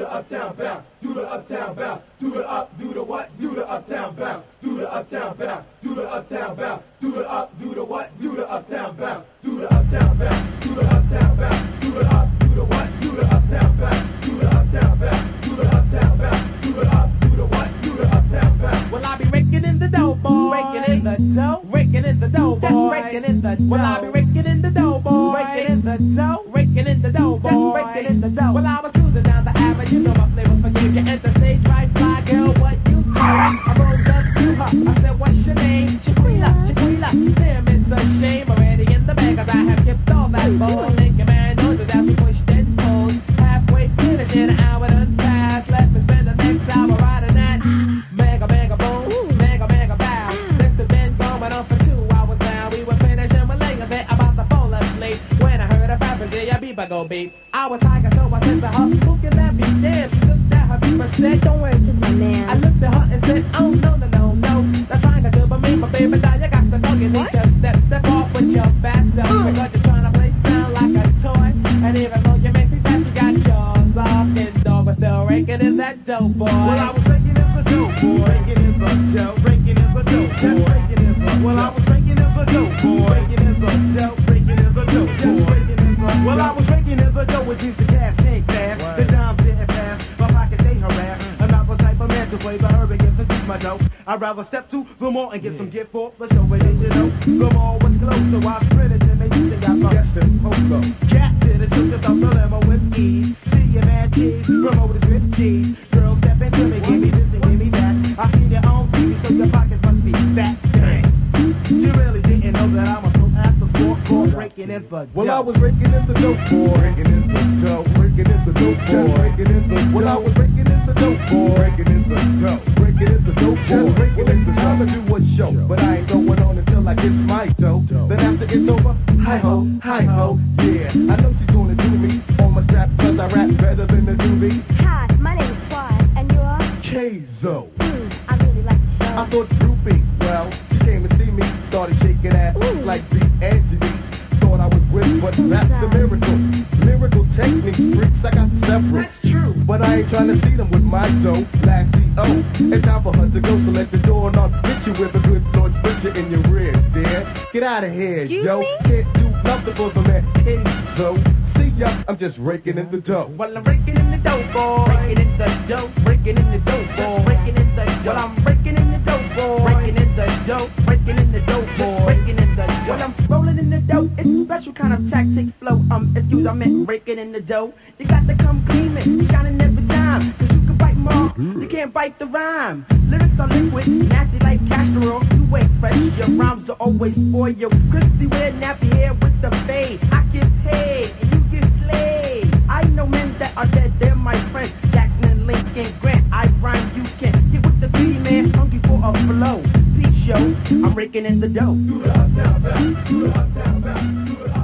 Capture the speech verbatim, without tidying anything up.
the uptown bounce, do the uptown bounce, do the up, do the what, do the uptown bounce, do the uptown bounce, do the uptown bounce, do the up, do the what, do the uptown bounce, do the uptown bounce, do the uptown bounce, do the up, do the what, do the uptown bounce, do the uptown bounce, do the uptown bounce, do the up, do the what, do the uptown bounce. Well, I be raking in the dough, boy. Raking in the dough, raking in the dough, boy. Just raking in the dough. Well, I be raking in the dough, boy. Raking in the dough, raking in the dough, boy. Just raking in the dough. Well, I was cruising down the avenue, you know my flavor forgave you. Enter stage right, fly girl, what you do? I rolled up to her, I said, what's your name? Chiquila, Chiquila. Damn, it's a shame. Already in the bag, cause I have skipped all that boy. Thinking man knows that we pushed and pulled. Halfway finished in an hour done passed. Let me spend the next hour riding that mega, mega boom, mega, mega bow. This has been going on for two hours now. We were finishing my laying there about to fall asleep when I heard a Fabrizia beeper go beep. I was tiger, so I said to her, who can that be? Damn, she looked at her beeper, said, don't worry, she's my man. I looked at her and said, oh no, no, no, no. Not trying to do but me, my baby doll, you got to go, you need to step, step off with your fast self. Uh. Because you're trying to play sound like a toy. And even though you may think that you got yours off, and dog was still raking in that dope, boy. Well, I was raking in the dope, boy. Raking in the dope, raking in the dope, just raking in the dope. Well, I was raking in the dope, boy. Raking in the dope, raking in the dope, just raking in the dope. Well, I was raking in the dope, which means the cash can't fast. The dimes didn't pass, my pockets stay harassed. I'm not the type of man to play the urban games and teach my dope. I'd rather step to the mall and get some gift for the show, but did you know the mall was closed, so I sprinted to make sure got my guest in Poco. Cat to the shook up the limo with ease. See your man cheese, promoters with cheese. Girls step into me, give me this and give me that. I seen it on T V, so your pockets must be fat. Dang, she really didn't know that I'm a pro after sport for breaking in the dope. Well, I was raking in the dope, boy. Raking in the dope, raking in the dope, boy. Raking in the dope. Well, I was raking in the dope, boy. Raking in the dope, raking in the dope, just raking in the time to do a show. But I ain't going on until I get my dough. Then after it's over, hi ho, hi ho, yeah. I know she's gonna do me on my strap, cause I rap better than the doobie. Hi, my name is Twan, and you're? K-Zo. Mm, I really like the show. I thought groupie, well, she came to see me, started shaking ass like beat Angie B. Thought I was with, but that's a miracle. Lyrical techniques, freaks, I got several. That's true. But I ain't trying to see them with my dough. Last C O, it's time for her to go, so let the door not hit you with a good Lord split you in your rear, dear. Get out of here, Excuse yo. me? Can't do nothing for the man. Hey, so see ya, I'm just raking in the dough. Well, I'm raking in the dough, boy. Raking in the dough, raking in the dough, boy. Just raking in the dough. Well, I'm raking in the dough, boy. Raking in the dough, raking in the dough, boy. Just raking in the dough. Well, I'm rolling in the dough. It's a special kind of tactic flow. Um, excuse, I meant raking in the dough. You got to come gleaming, shining every time. Cause you can bite more, you can't bite the rhyme. Lyrics are liquid, nasty like castor oil. You ain't fresh, your rhymes are always for you. Crispy wear nappy hair with the fade. I get paid, and you get slayed. I know men that are dead, they're my friends. Jackson and Lincoln Grant, I rhyme, you can get with the greedy man, hungry for a flow. Peace, yo, I'm raking in the dough. Do the uptown bounce, do the uptown bounce, do the